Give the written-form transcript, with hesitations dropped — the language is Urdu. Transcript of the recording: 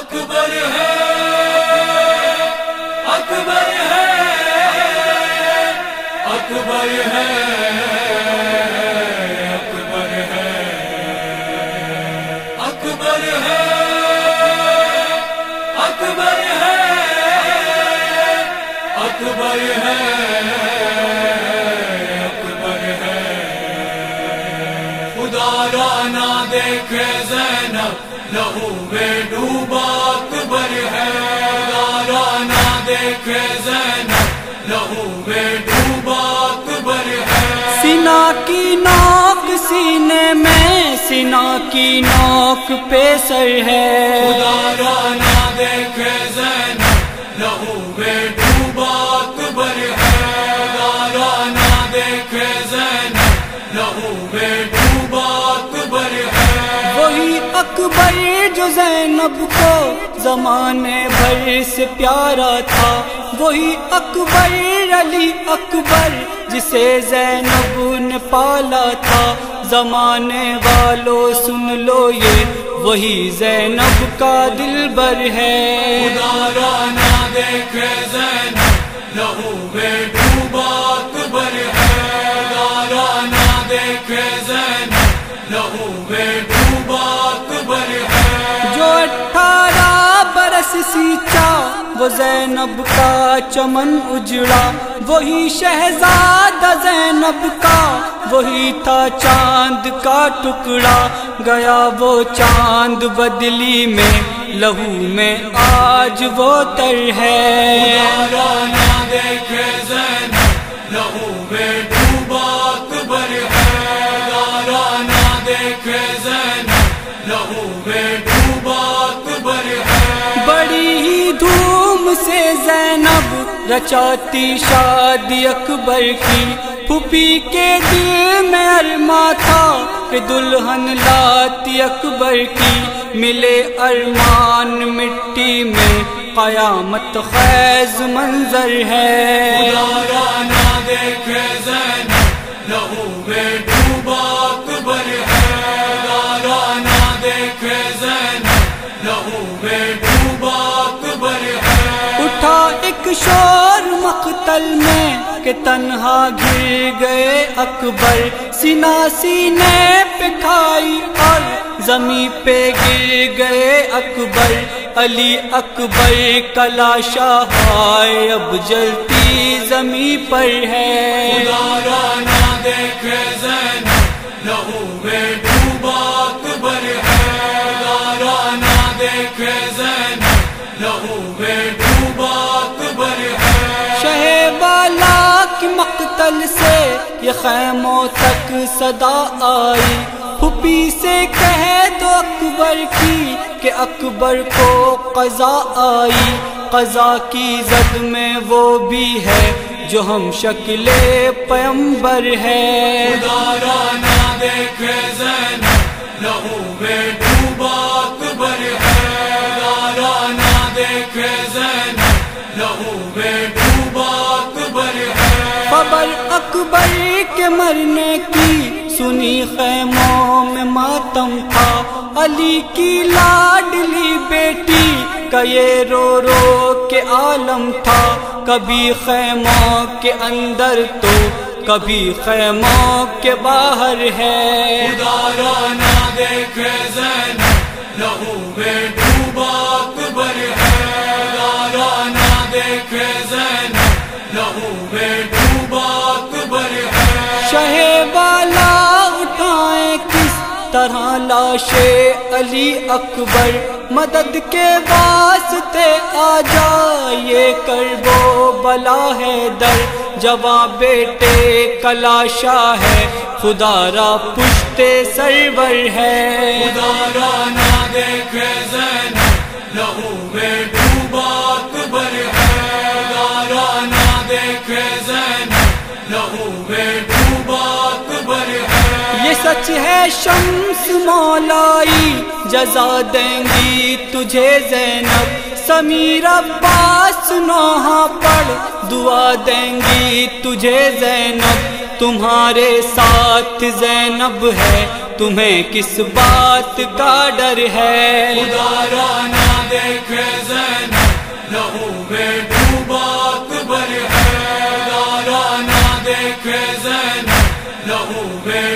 اکبر ہے، اکبر ہے، اکبر ہے، اکبر ہے، اکبر ہے، اکبر ہے، اکبر ہے، اکبر ہے۔ خدا را نہ دیکھے زینب لہو میں ڈوبا اکبر ہے، خدا را نہ دیکھے زینب لہو میں ڈوبا اکبر ہے۔ سینا کی نوک سینے میں، سینا کی نوک پہ سر ہے، خدا را نہ دیکھے زینب لہو میں ڈوبا اکبر ہے، خدا را نہ دیکھے زینب لہو میں ڈوبا اکبر ہے۔ وہی اکبر جو زینب کو زمانے بھر سے پیارا تھا، وہی اکبر علی اکبر جسے زینب نے پالا تھا۔ زمانے والوں سن لو یہ وہی زینب کا دلبر ہے، خدا را نہ دیکھے زینب لہو میں ڈوبا اکبر ہے، خدا را نہ دیکھے زینب لہو میں ڈوبا اکبر ہے۔ جو 18 برس سینچا وہ زینب کا چمن اجڑا، وہی شہزادہ زینب کا وہی تھا چاند کا ٹکڑا۔ گیا وہ چاند بدلی میں لہو میں آج وہ تر ہے، خدا را نہ دیکھے زینب لہو میں ڈوبا اکبر ہے، خدا را نہ دیکھے زینب لہو میں ڈوبا اکبر ہے۔ بڑی ہی دھوم سے زینب رچاتی شادی اکبر کی، پھوپھی کے دل میں ارماں تھا کہ دلہن لاتی اکبر کی۔ ملے ارمان مٹی میں قیامت خیز منظر ہے، خدا را نہ دیکھے زینب لہو میں ڈوبا اکبر ہے، خدا را نہ دیکھے زینب لہو میں ڈوبا اکبر ہے۔ اٹھا ایک شور مقتل میں کہ تنہا گر گئے اکبر، سینہ سینے پہ کھائی اور زمیں پہ گر گئے اکبر۔ علی اکبر کا لاشا ہائے اب جلتی زمیں پر ہے، خدا را نہ دیکھے زینب لہو میں ڈوبا اکبر ہے، خدا را نہ دیکھے زینب لہو میں ڈوبا اکبر ہے۔ شہ بالا کی مقتل سے یہ خیموں تک صدا آئی، پھوپھی سے کہہ دو اکبر کی کہ اکبر کو قضا آئی۔ قضا کی زد میں وہ بھی ہے جو ہم شکل پیمبر ہے، خدا را نہ دیکھے زینب لہو میں ڈوبا اکبر ہے، خدا را نہ دیکھے زینب لہو میں ڈوبا اکبر ہے۔ خبر اکبر کے مرنے کی سنی خیموں میں ماتم تھا، علی کی لاڈلی بیٹی کا یہ رو رو کے عالم تھا۔ کبھی خیموں کے اندر تو کبھی خیموں کے باہر ہے، خدا را نہ دیکھے زینب لہو میں ڈوبا اکبر ہے، خدا را نہ دیکھے زینب لہو میں ڈوبا اکبر ہے۔ شہ والا اٹھائیں کس طرح لاش علی اکبر، مدد کے واسطے آ جا یہ کرب و بلا ہے در، جواں بیٹے کا لاشا ہے خدا را پشت سرور ہے، خدا را نہ دیکھے زینب لہو میں ڈوبا اکبر ہے، خدا را نہ دیکھے زینب لہو میں ڈوبا اکبر ہے۔ یہ سچ ہے شمس مولائی جزا دیں گی تجھے زینب، سمیر عباس نوحہ پڑھ دعا دیں گی تجھے زینب، تمہارے ساتھ زینب ہے تمہیں کس بات کا ڈر ہے، خدا را نہ دیکھے لہو میں